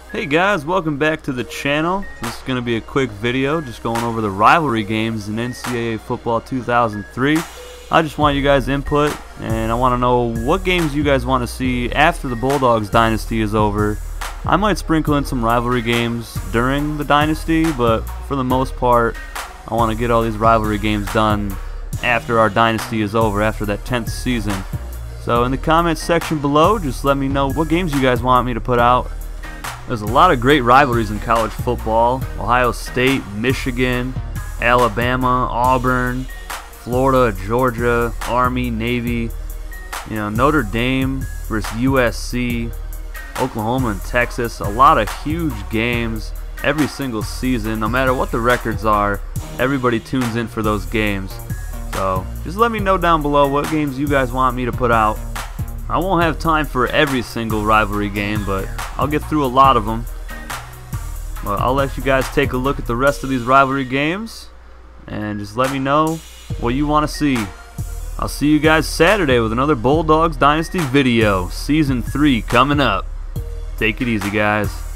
Hey guys, welcome back to the channel. This is going to be a quick video just going over the rivalry games in NCAA football 2003. I just want you guys' input, and I want to know what games you guys want to see after the Bulldogs dynasty is over. I might sprinkle in some rivalry games during the dynasty, but for the most part I want to get all these rivalry games done after our dynasty is over, after that 10th season. So in the comments section below, just let me know what games you guys want me to put out. There's a lot of great rivalries in college football. Ohio State, Michigan, Alabama, Auburn, Florida, Georgia, Army, Navy, Notre Dame versus USC, Oklahoma and Texas. A lot of huge games every single season. No matter what the records are, everybody tunes in for those games. So just let me know down below what games you guys want me to put out. I won't have time for every single rivalry game, but I'll get through a lot of them. Well, I'll let you guys take a look at the rest of these rivalry games and just let me know what you want to see. I'll see you guys Saturday with another Bulldogs Dynasty video. Season 3 coming up. Take it easy, guys.